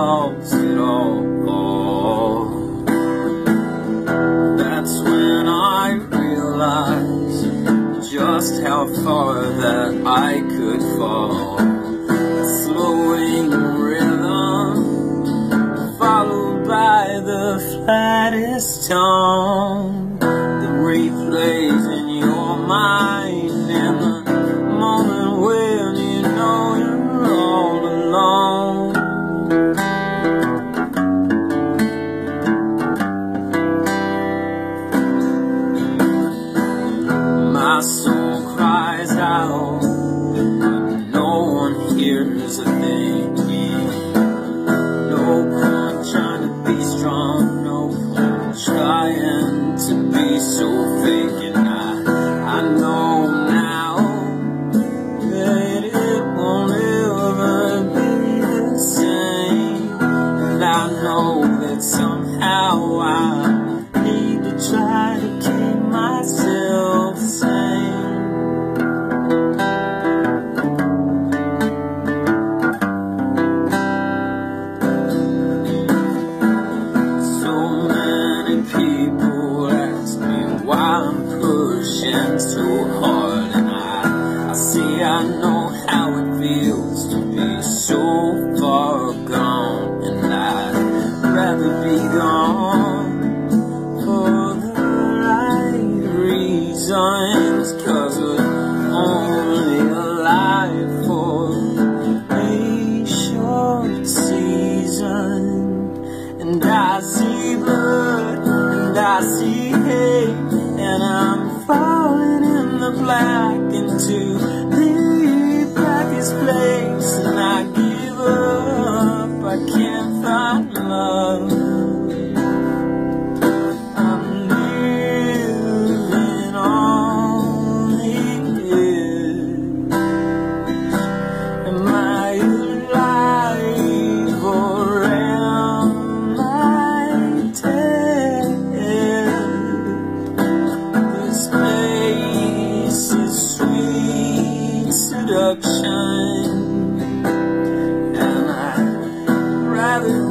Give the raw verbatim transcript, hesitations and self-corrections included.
lost it all. That's when I realized just how far that I could fall. A slowing rhythm followed by the flattest tone that replays in your mind in the moment when you know you're all alone. My soul cries out, but no one hears a thing. No point trying to be strong, no point trying to be so fake. And I, I know now that it won't ever be the same. And I know that somehow I need to try to keep myself sane. So many people ask me why I'm pushing so hard, and I, I see I know how it feels to be so far gone, and I'd rather be gone for the right reasons, 'cause we're only alive for a short season. And I see blood, and I see hate, and I'm falling in the black into the blackest place. And I give up, I can't find love. I'm living on here. Am I alive or am I dead? This place is sweet seduction, and I'd rather